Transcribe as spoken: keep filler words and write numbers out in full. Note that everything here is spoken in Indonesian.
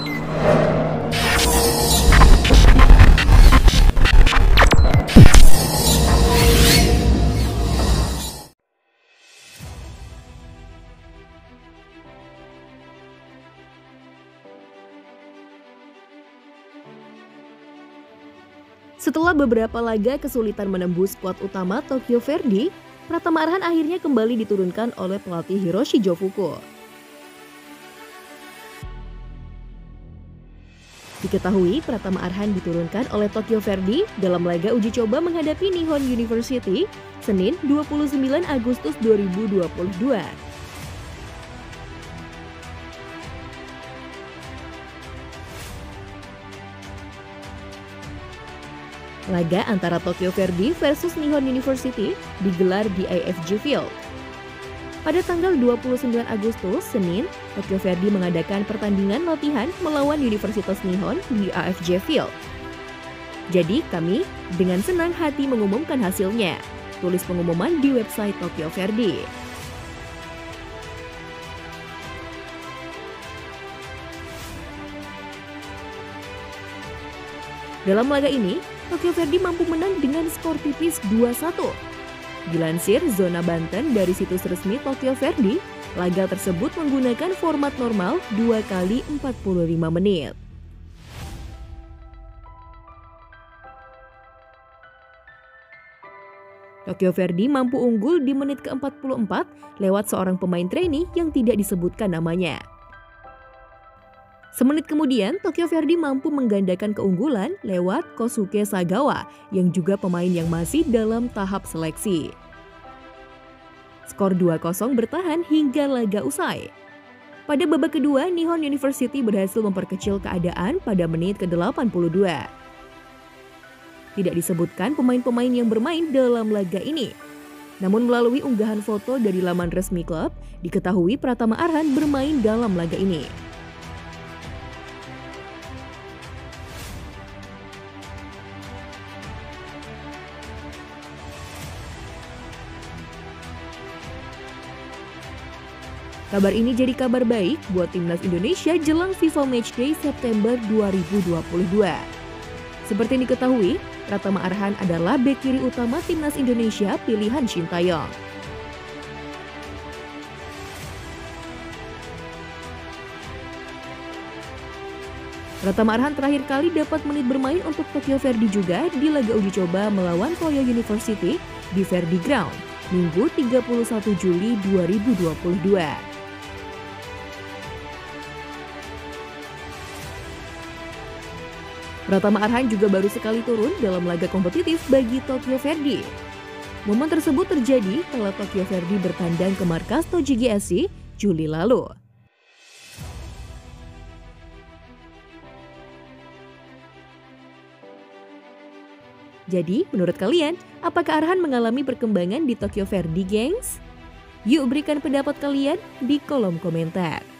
Setelah beberapa laga kesulitan menembus skuad utama Tokyo Verdy, Pratama Arhan akhirnya kembali diturunkan oleh pelatih Hiroshi Jofuku. Diketahui Pratama Arhan diturunkan oleh Tokyo Verdy dalam laga uji coba menghadapi Nihon University Senin dua puluh sembilan Agustus dua ribu dua puluh dua. Laga antara Tokyo Verdy versus Nihon University digelar di A F J Field. Pada tanggal dua puluh sembilan Agustus, Senin, Tokyo Verdy mengadakan pertandingan latihan melawan Universitas Nihon di A F J Field. Jadi kami dengan senang hati mengumumkan hasilnya, tulis pengumuman di website Tokyo Verdy. Dalam laga ini, Tokyo Verdy mampu menang dengan skor tipis dua satu. Dilansir Zona Banten dari situs resmi Tokyo Verdy, laga tersebut menggunakan format normal dua kali empat puluh lima menit. Tokyo Verdy mampu unggul di menit ke empat puluh empat lewat seorang pemain trainee yang tidak disebutkan namanya. Semenit kemudian, Tokyo Verdy mampu menggandakan keunggulan lewat Kosuke Sagawa yang juga pemain yang masih dalam tahap seleksi. Skor dua kosong bertahan hingga laga usai. Pada babak kedua, Nihon University berhasil memperkecil keadaan pada menit ke delapan puluh dua. Tidak disebutkan pemain-pemain yang bermain dalam laga ini. Namun melalui unggahan foto dari laman resmi klub, diketahui Pratama Arhan bermain dalam laga ini. Kabar ini jadi kabar baik buat timnas Indonesia jelang FIFA Matchday September dua ribu dua puluh dua. Seperti diketahui, Pratama Arhan adalah bek kiri utama timnas Indonesia pilihan Shin Taeyong. Pratama Arhan terakhir kali dapat menit bermain untuk Tokyo Verdy juga di laga uji coba melawan Toyo University di Verdy Ground, Minggu tiga puluh satu Juli dua ribu dua puluh dua. Pratama Arhan juga baru sekali turun dalam laga kompetitif bagi Tokyo Verdy. Momen tersebut terjadi setelah Tokyo Verdy bertandang ke markas Tochigi S C Juli lalu. Jadi, menurut kalian, apakah Arhan mengalami perkembangan di Tokyo Verdy, gengs? Yuk berikan pendapat kalian di kolom komentar.